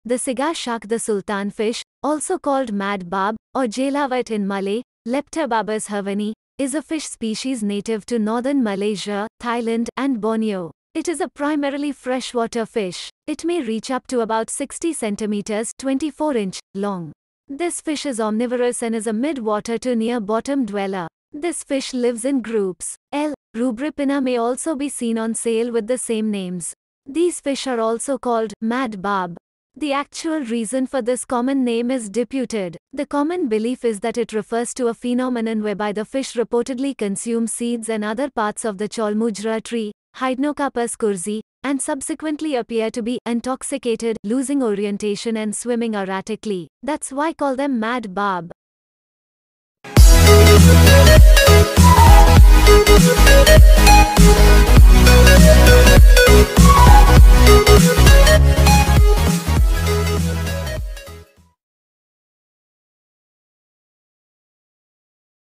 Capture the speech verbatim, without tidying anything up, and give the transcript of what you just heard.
The Siga shark, the sultan fish, also called mad barb or jelavat in Malay, Leptobarbus havani, is a fish species native to northern Malaysia, Thailand, and Borneo. It is a primarily freshwater fish. It may reach up to about sixty centimeters (twenty-four inch) long. This fish is omnivorous and is a mid-water to near-bottom dweller. This fish lives in groups. L. rubripina may also be seen on sale with the same names. These fish are also called mad barb. The actual reason for this common name is disputed. The common belief is that it refers to a phenomenon whereby the fish reportedly consume seeds and other parts of the cholmujra tree, Hydnocarpus curzi, and subsequently appear to be intoxicated, losing orientation and swimming erratically. That's why call them mad barb. We'll be right back.